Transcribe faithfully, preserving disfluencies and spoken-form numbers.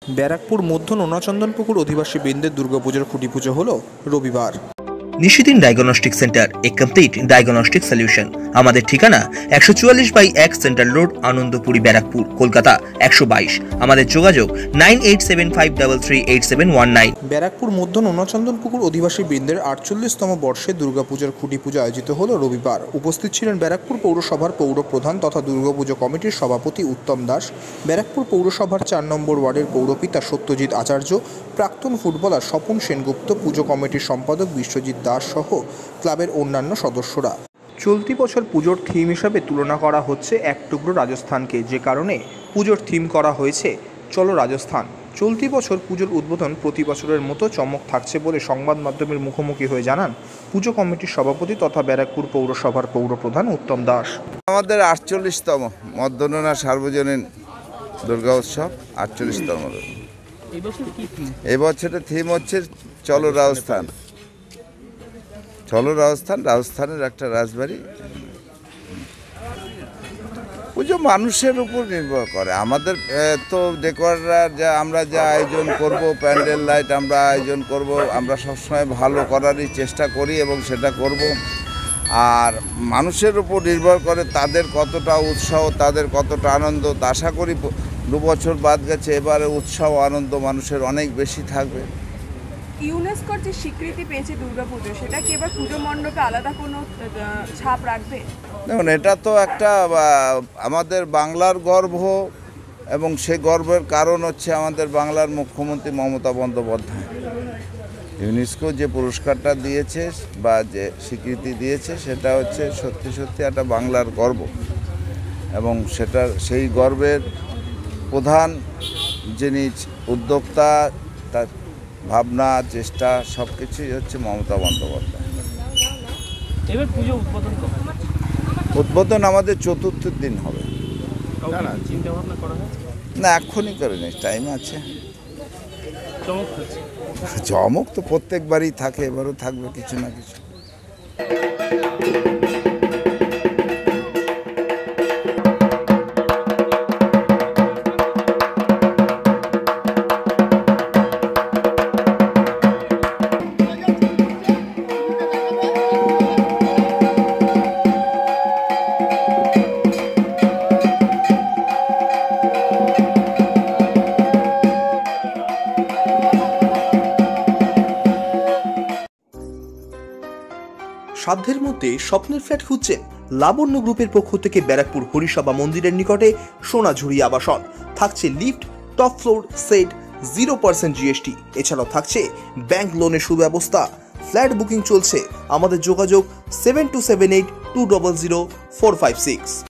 ব্যারাকপুর মধ্য নোনাচন্দনপুকুর অধিবাসী বৃন্দের দুর্গাপুজোর খুঁটি পুজো হলো রবিবার। Nishidin diagnostic centre, a complete diagnostic solution. আমাদের ঠিকানা একশো চুয়াল্লিশ বাই এক সেন্ট্রাল রোড, আনন্দপুরি, ব্যারাকপুর, কলকাতা একশো বাইশ। আমাদের যোগাযোগ nine eight seven five three three eight seven one nine. Barrackpore মধ্য নোনাচন্দনপুকুর অধিবাসী বৃন্দের আটচল্লিশতম বর্ষে দুর্গাপুজোর খুঁটি পুজো আয়োজিত হলো রবিবার। উপস্থিত ছিলেন ব্যারাকপুর পৌরসভার পৌর প্রধান তথা দুর্গাপুজো কমিটির সভাপতি উত্তম দাস, ব্যারাকপুর পৌরসভার চার নম্বর ওয়ার্ডের পৌরপিতা সত্যজিৎ আচার্য, প্রাক্তন ফুটবলার স্বপন সেনগুপ্ত, পুজো কমিটির সম্পাদক বিশ্বজিৎ দাস সহ ক্লাবের অন্যান্য সদস্যরা। চলতি বছর পুজোর থিম হিসাবে তুলনা করা হচ্ছে এক টুকরো রাজস্থানকে, যে কারণে পুজোর থিম করা হয়েছে চলো রাজস্থান। চলতি বছর পুজোর উদ্বোধন প্রতি বছরের মতো চমক থাকছে বলে সংবাদ মাধ্যমের মুখোমুখি হয়ে জানান পুজো কমিটির সভাপতি তথা ব্যারাকপুর পৌরসভার পৌরপ্রধান উত্তম দাস। আমাদের আটচল্লিশতম মধ্যনোনা সার্বজনীন দুর্গা উৎসব, আটচল্লিশতম। এই বছরের থিম হচ্ছে চলো রাজস্থান। চলো রাজস্থান, রাজস্থানের একটা রাজবাড়ি। পুজো মানুষের উপর নির্ভর করে। আমাদের তো ডেকোরেটররা যা আমরা যা আয়োজন করব, প্যান্ডেল লাইট আমরা আয়োজন করব, আমরা সবসময় ভালো করারই চেষ্টা করি এবং সেটা করব। আর মানুষের উপর নির্ভর করে তাদের কতটা উৎসাহ, তাদের কতটা আনন্দ। আশা করি দু বছর বাদ গেছে, এবারে উৎসাহ আনন্দ মানুষের অনেক বেশি থাকবে। ইউনেস্কোর যে স্বীকৃতি পেয়েছে দুর্গাপুজো, সেটা কি এবার পুজো মণ্ডপে আলাদা কোনো ছাপ রাখবে? দেখুন, এটা তো একটা আমাদের বাংলার গর্ব এবং সেই গর্বের কারণ হচ্ছে আমাদের বাংলার মুখ্যমন্ত্রী মমতা বন্দ্যোপাধ্যায়। ইউনেস্কো যে পুরস্কারটা দিয়েছে বা যে স্বীকৃতি দিয়েছে, সেটা হচ্ছে সত্যি সত্যি একটা বাংলার গর্ব এবং সেটার সেই গর্বের প্রধান যিনি উদ্যোক্তা, তার ভাবনা, চেষ্টা সব কিছুই হচ্ছে মমতা বন্দ্যোপাধ্যায়। এবার পুজো উদ্বোধন কবে? উদ্বোধন আমাদের চতুর্থ দিন হবে। চিন্তা ভাবনা করা হয়েছে? না, এক্ষুনি করে নেই, টাইম আছে। চমক হচ্ছে? চমক তো প্রত্যেকবারই থাকে, এবারও থাকবে কিছু না কিছু। সাধ্যের মধ্যে স্বপ্নের ফ্ল্যাট খুঁজছেন? লাবণ্য গ্রুপের পক্ষ থেকে ব্যারাকপুর হরিসভা মন্দিরের নিকটে সোনাঝুরি আবাসন। থাকছে lift, top floor set, zero percent GST. এছাড়াও থাকছে ব্যাংক লোনের সুব্যবস্থা। ফ্ল্যাট বুকিং চলছে। আমাদের যোগাযোগ seven two seven eight two double zero four five six.